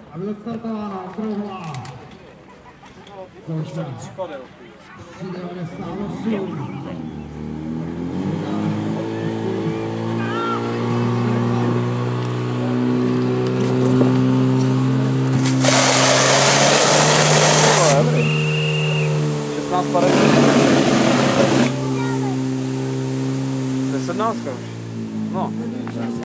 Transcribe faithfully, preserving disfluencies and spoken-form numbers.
aby odstartována okrouhlá. Zkouška. tři devadesát osm. šestnáct padesát. To je sedmnáctka už. No.